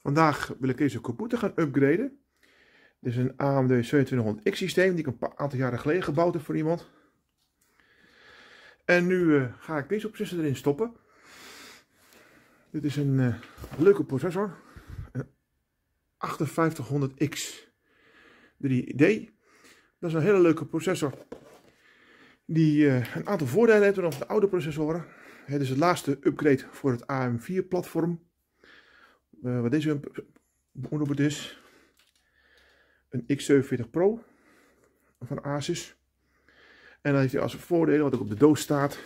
Vandaag wil ik deze computer gaan upgraden. Dit is een AMD 2700X systeem die ik een aantal jaren geleden gebouwd heb voor iemand. En nu ga ik deze processor erin stoppen. Dit is een leuke processor. Een 5800X 3D. Dat is een hele leuke processor. Die een aantal voordelen heeft dan de oude processoren. Het is het laatste upgrade voor het AM4 platform. Wat deze motherboard is. Een X47 Pro van Asus. En dan heeft hij als voordeel, wat ook op de doos staat.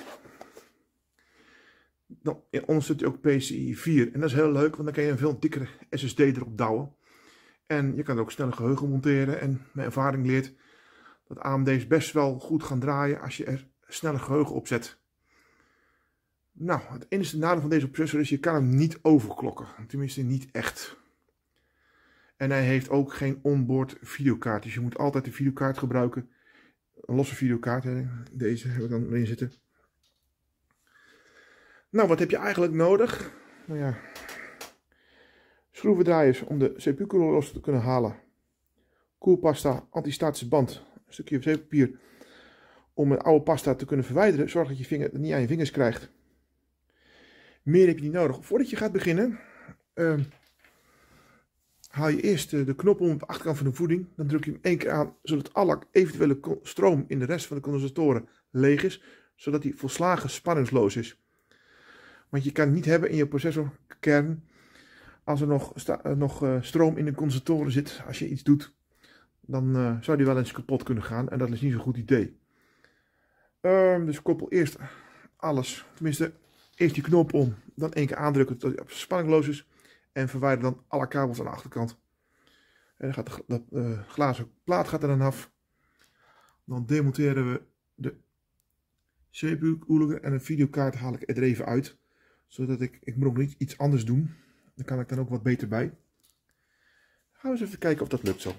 Dan ondersteunt hij ook PCIe 4. En dat is heel leuk, want dan kan je een veel dikkere SSD erop douwen. En je kan er ook sneller geheugen monteren. En mijn ervaring leert dat AMD's best wel goed gaan draaien als je er sneller geheugen op zet. Nou, het enige nadeel van deze processor is, je kan hem niet overklokken. Tenminste, niet echt. En hij heeft ook geen onboard videokaart. Dus je moet altijd de videokaart gebruiken. Een losse videokaart. Deze hebben we dan erin zitten. Nou, wat heb je eigenlijk nodig? Nou ja, schroevendraaiers om de CPU-koeler los te kunnen halen. Koelpasta, antistatische band, een stukje wc-papier om een oude pasta te kunnen verwijderen. Zorg dat je vinger het niet aan je vingers krijgt. Meer heb je niet nodig. Voordat je gaat beginnen, haal je eerst de knop om op de achterkant van de voeding. Dan druk je hem 1 keer aan, zodat alle eventuele stroom in de rest van de condensatoren leeg is. Zodat die volslagen spanningsloos is. Want je kan het niet hebben in je processorkern als er nog stroom in de condensatoren zit. Als je iets doet, dan zou die wel eens kapot kunnen gaan. En dat is niet zo'n goed idee. Dus koppel eerst alles. Tenminste, eerst die knop om. Dan 1 keer aandrukken tot hij spanningloos is. En verwijder dan alle kabels aan de achterkant. En dan gaat de glazen plaat gaat er dan af. Dan demonteren we de CPU-koeler en een videokaart haal ik er even uit. Zodat ik moet ook niet iets anders doen. Daar kan ik dan ook wat beter bij. Gaan we eens even kijken of dat lukt zo.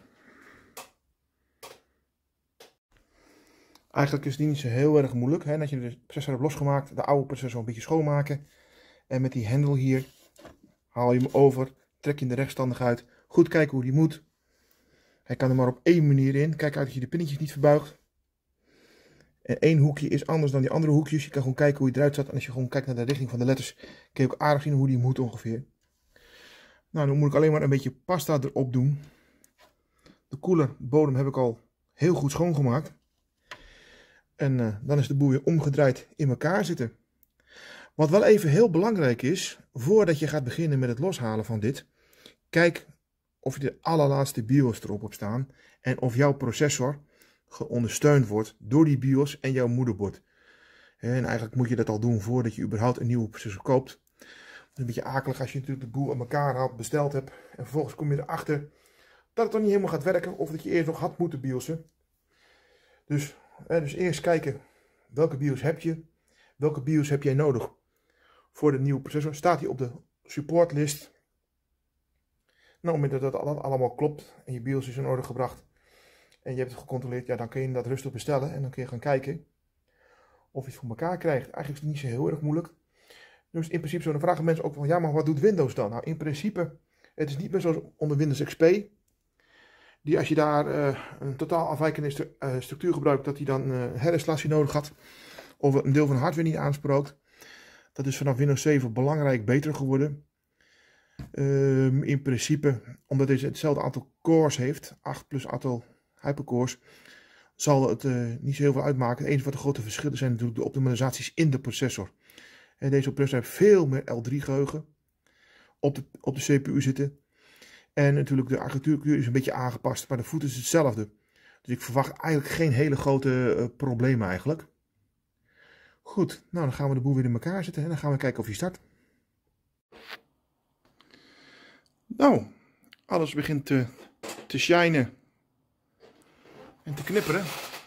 Eigenlijk is het niet zo heel erg moeilijk. Hè? Dat je de processor hebt losgemaakt. De oude processor een beetje schoonmaken. En met die hendel hier haal je hem over. Trek je hem de rechtstandig uit. Goed kijken hoe die moet. Hij kan er maar op 1 manier in. Kijk uit dat je de pinnetjes niet verbuigt. En 1 hoekje is anders dan die andere hoekjes. Je kan gewoon kijken hoe hij eruit zat. En als je gewoon kijkt naar de richting van de letters, kun je ook aardig zien hoe die moet ongeveer. Nou, dan moet ik alleen maar een beetje pasta erop doen. De koelerbodem heb ik al heel goed schoongemaakt. En dan is de boel weer omgedraaid in elkaar zitten. Wat wel even heel belangrijk is, voordat je gaat beginnen met het loshalen van dit. Kijk of je de allerlaatste BIOS erop hebt staan. En of jouw processor geondersteund wordt door die BIOS en jouw moederbord. En eigenlijk moet je dat al doen voordat je überhaupt een nieuwe processor koopt. Het is een beetje akelig als je natuurlijk de boel aan elkaar had besteld hebt. En vervolgens kom je erachter dat het toch niet helemaal gaat werken. Of dat je eerst nog had moeten BIOSen. Dus eerst kijken welke BIOS heb je. Welke BIOS heb jij nodig voor de nieuwe processor. Staat die op de supportlist. Nou, op het moment dat dat allemaal klopt en je BIOS is in orde gebracht. En je hebt het gecontroleerd, ja, dan kun je dat rustig bestellen. En dan kun je gaan kijken of je het voor elkaar krijgt. Eigenlijk is het niet zo heel erg moeilijk. Dus in principe zo, dan vragen mensen ook van, ja, maar wat doet Windows dan? Nou, in principe, het is niet meer zoals onder Windows XP. Die als je daar een totaal afwijkende structuur gebruikt, dat hij dan herinstallatie nodig had. Of een deel van de hardware niet aanspreekt. Dat is vanaf Windows 7 belangrijk beter geworden. In principe, omdat deze hetzelfde aantal cores heeft, 8 plus aantal hypercores, zal het niet zo heel veel uitmaken. Het enige wat de grote verschillen zijn natuurlijk de optimalisaties in de processor. En deze processor heeft veel meer L3 geheugen op de CPU zitten. En natuurlijk de architectuur is een beetje aangepast, maar de voet is hetzelfde. Dus ik verwacht eigenlijk geen hele grote problemen eigenlijk. Goed, nou dan gaan we de boel weer in elkaar zetten en dan gaan we kijken of hij start. Nou, alles begint te shinen en te knipperen.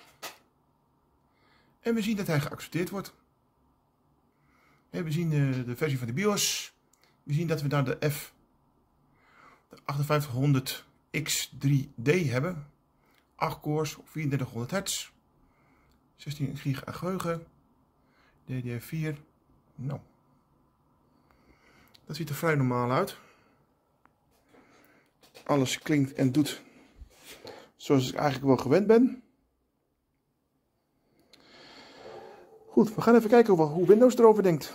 En we zien dat hij geaccepteerd wordt. En we zien de versie van de BIOS. We zien dat we daar de 5800X3D hebben. 8 cores op 3400 Hz. 16 GB geheugen. DDR4. Nou, dat ziet er vrij normaal uit. alles klinkt en doet zoals ik eigenlijk wel gewend ben. Goed, we gaan even kijken hoe Windows erover denkt.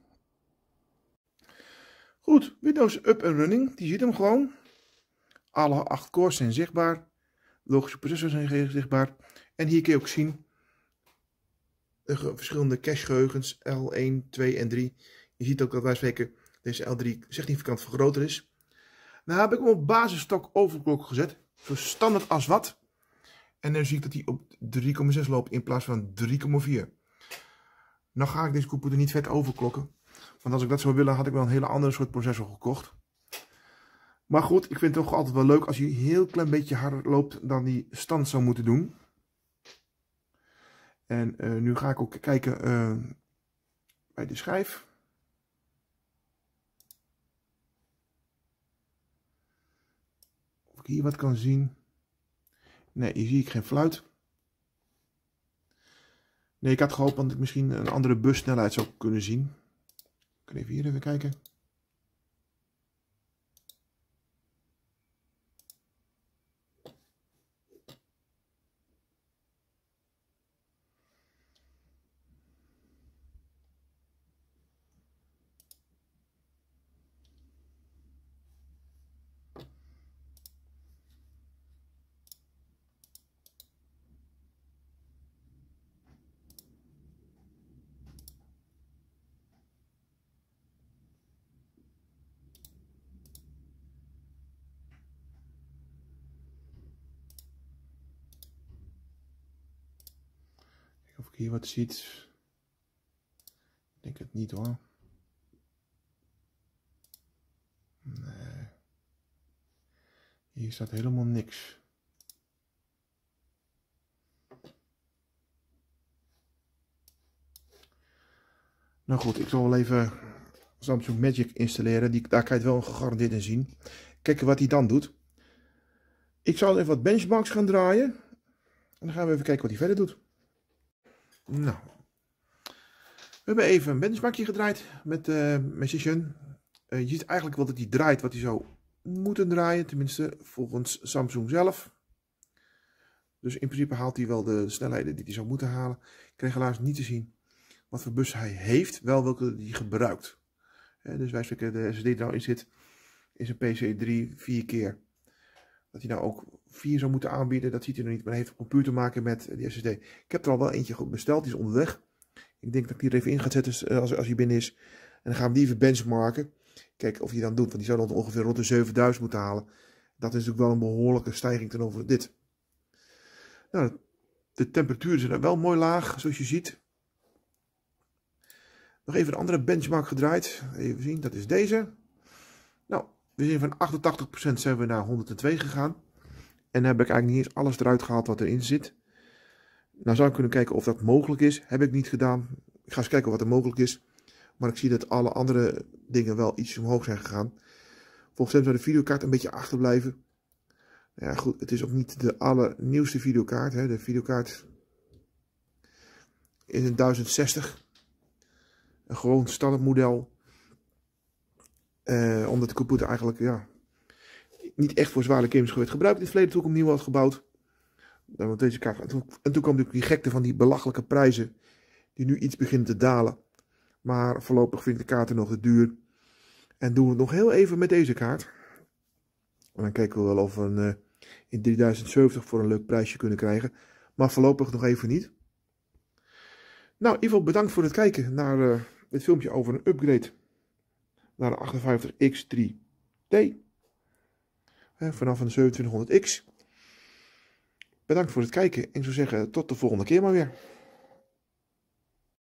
Goed, Windows up en running, die ziet hem gewoon. Alle 8 cores zijn zichtbaar. Logische processors zijn zichtbaar. En hier kun je ook zien de verschillende cache-geheugens L1, 2 en 3. Je ziet ook dat wij spreken deze L3 significant vergroter is. Nou heb ik hem op basisstok overclock gezet. Zo standaard als wat. En dan zie ik dat hij op 3,6 loopt in plaats van 3,4. Nou ga ik deze computer niet vet overklokken. Want als ik dat zou willen had ik wel een hele andere soort processor gekocht. Maar goed, ik vind het toch altijd wel leuk als hij een heel klein beetje harder loopt dan die stand zou moeten doen. En nu ga ik ook kijken bij de schijf. Of ik hier wat kan zien. Nee, hier zie ik geen fluit. Nee, ik had gehoopt dat ik misschien een andere bussnelheid zou kunnen zien. Ik kan even kijken. Of ik hier wat ziet. Ik denk het niet hoor. Nee. Hier staat helemaal niks. Nou goed, ik zal wel even Samsung Magic installeren. Daar kan je het wel gegarandeerd in zien. Kijken wat hij dan doet. Ik zal even wat benchmarks gaan draaien. En dan gaan we even kijken wat hij verder doet. Nou, we hebben even een benchmarkje gedraaid met Magician. Je ziet eigenlijk wel dat hij draait wat hij zou moeten draaien, tenminste volgens Samsung zelf. Dus in principe haalt hij wel de snelheden die hij zou moeten halen. Ik kreeg helaas niet te zien wat voor bus hij heeft, wel welke hij gebruikt. Dus wij spreken de SSD die nou in zit, is een PC3 4 keer. Dat hij nou ook 4 zou moeten aanbieden, dat ziet hij nog niet. Maar hij heeft een computer te maken met die SSD. Ik heb er al wel eentje besteld, die is onderweg. Ik denk dat ik die er even in ga zetten als hij binnen is. En dan gaan we die even benchmarken. Kijken of hij dan doet, want die zou dan ongeveer rond de 7000 moeten halen. Dat is natuurlijk wel een behoorlijke stijging ten over dit. Nou, de temperaturen zijn wel mooi laag, zoals je ziet. Nog even een andere benchmark gedraaid. Even zien, dat is deze. Nou, we zijn van 88% zijn we naar 102 gegaan. En dan heb ik eigenlijk niet eens alles eruit gehaald wat erin zit. Nou zou ik kunnen kijken of dat mogelijk is. Heb ik niet gedaan. Ik ga eens kijken wat er mogelijk is. Maar ik zie dat alle andere dingen wel iets omhoog zijn gegaan. Volgens hem zou de videokaart een beetje achterblijven. Ja goed, het is ook niet de allernieuwste videokaart. Hè. De videokaart is een 1060. Een gewoon standaard model. Omdat de computer eigenlijk niet echt voor zware games werd gebruikt in het verleden toen ik hem nieuw had gebouwd. Want deze kaart, en toen kwam natuurlijk die gekte van die belachelijke prijzen. Die nu iets beginnen te dalen. Maar voorlopig vind ik de kaarten nog te duur. En doen we het nog heel even met deze kaart. En dan kijken we wel of we in 3070 voor een leuk prijsje kunnen krijgen. Maar voorlopig nog even niet. Nou, in ieder geval bedankt voor het kijken naar dit filmpje over een upgrade naar de 58X3T. Vanaf een 2700X. Bedankt voor het kijken en ik zou zeggen tot de volgende keer maar weer.